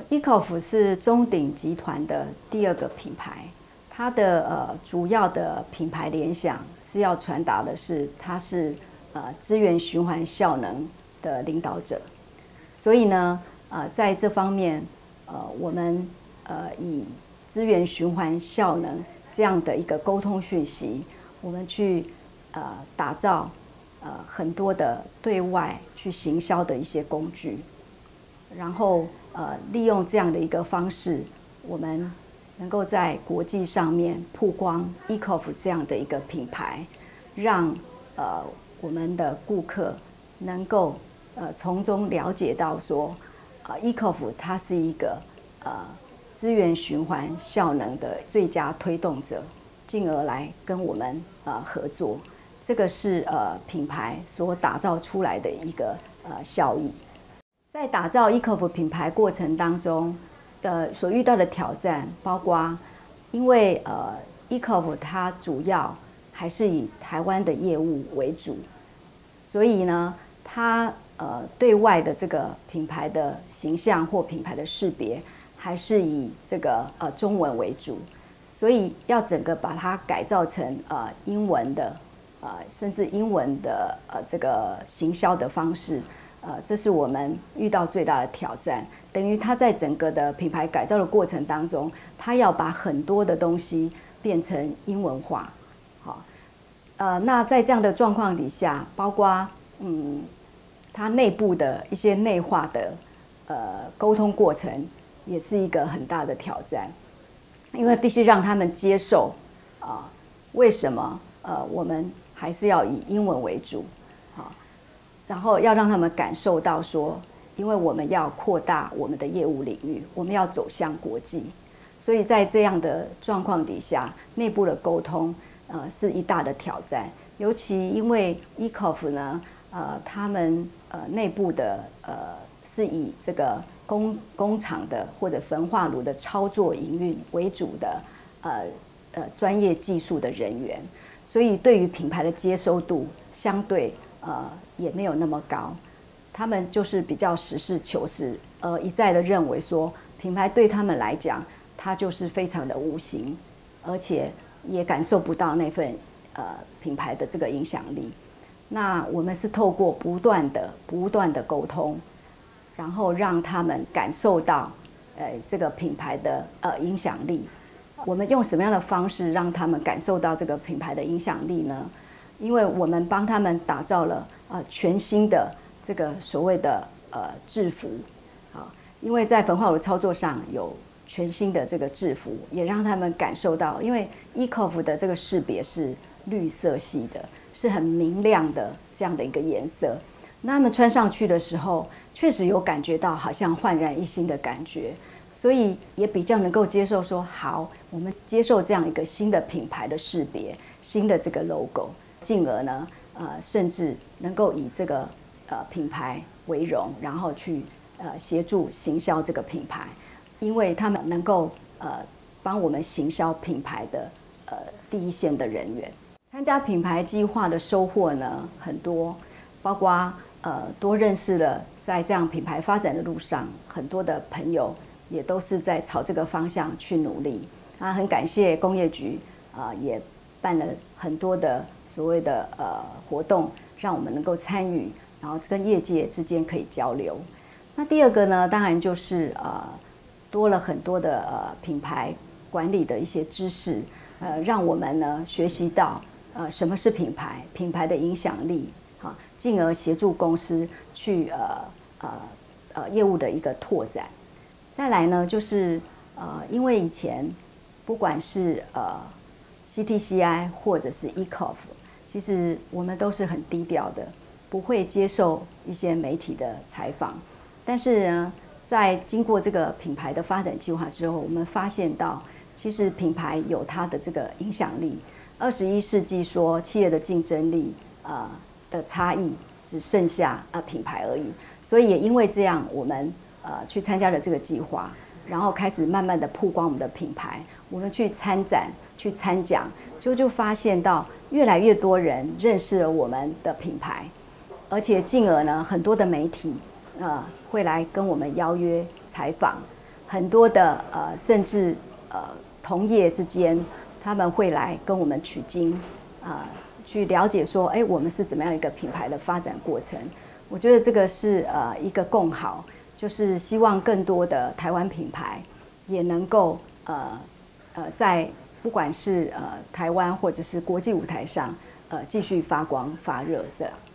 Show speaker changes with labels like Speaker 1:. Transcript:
Speaker 1: ECOF 是中鼎集团的第2个品牌，它的主要的品牌联想是要传达的是它是资源循环效能的领导者，所以呢在这方面我们以资源循环效能这样的一个沟通讯息，我们去打造很多的对外去行销的一些工具，然后利用这样的一个方式，我们能够在国际上面曝光 ECOF 这样的一个品牌，让我们的顾客能够从中了解到说ECOF 它是一个资源循环效能的最佳推动者，进而来跟我们合作。这个是品牌所打造出来的一个效益。在打造 ECOF 品牌过程当中，所遇到的挑战包括，因为ECOF 它主要还是以台湾的业务为主，所以呢，它对外的这个品牌的形象或品牌的识别，还是以这个中文为主，所以要整个把它改造成英文的甚至英文的这个行销的方式。这是我们遇到最大的挑战，等于它在整个的品牌改造的过程当中，它要把很多的东西变成英文化。好，那在这样的状况底下，包括它内部的一些内化的沟通过程，也是一个很大的挑战，因为必须让他们接受为什么我们还是要以英文为主。然后要让他们感受到说，因为我们要扩大我们的业务领域，我们要走向国际，所以在这样的状况底下，内部的沟通是一大的挑战。尤其因为 ECOF 呢，他们内部的是以这个工厂的或者焚化炉的操作营运为主的专业技术的人员，所以对于品牌的接收度相对也没有那么高，他们就是比较实事求是，一再的认为说品牌对他们来讲，它就是非常的无形，而且也感受不到那份品牌的这个影响力。那我们是透过不断的沟通，然后让他们感受到这个品牌的影响力。我们用什么样的方式让他们感受到这个品牌的影响力呢？因为我们帮他们打造了全新的这个所谓的制服，因为在焚化炉操作上有全新的这个制服，也让他们感受到，因为 ECOF 的这个识别是绿色系的，是很明亮的这样的一个颜色。那他们穿上去的时候，确实有感觉到好像焕然一新的感觉，所以也比较能够接受说，好，我们接受这样一个新的品牌的识别，新的这个 logo。进而呢，甚至能够以这个品牌为荣，然后去协助行销这个品牌，因为他们能够帮我们行销品牌的第一线的人员。参加品牌计划的收获呢很多，包括多认识了在这样品牌发展的路上很多的朋友，也都是在朝这个方向去努力。很感谢工业局也办了很多的所谓的活动，让我们能够参与，然后跟业界之间可以交流。那第二个呢，当然就是多了很多的品牌管理的一些知识，让我们呢学习到什么是品牌，品牌的影响力，进而协助公司去业务的一个拓展。再来呢，就是因为以前不管是CTCI 或者是 ECOF， 其实我们都是很低调的，不会接受一些媒体的采访。但是呢，在经过这个品牌的发展计划之后，我们发现到，其实品牌有它的这个影响力。21世纪说企业的竞争力的差异只剩下品牌而已。所以也因为这样，我们去参加了这个计划，然后开始慢慢的曝光我们的品牌。我们去参展、去参讲，就发现到越来越多人认识了我们的品牌，而且进而呢，很多的媒体会来跟我们邀约采访。 很多的甚至同业之间，他们会来跟我们取经，去了解说，哎，我们是怎么样一个品牌的发展过程。我觉得这个是一个共好，就是希望更多的台湾品牌也能够在不管是台湾或者是国际舞台上继续发光发热的。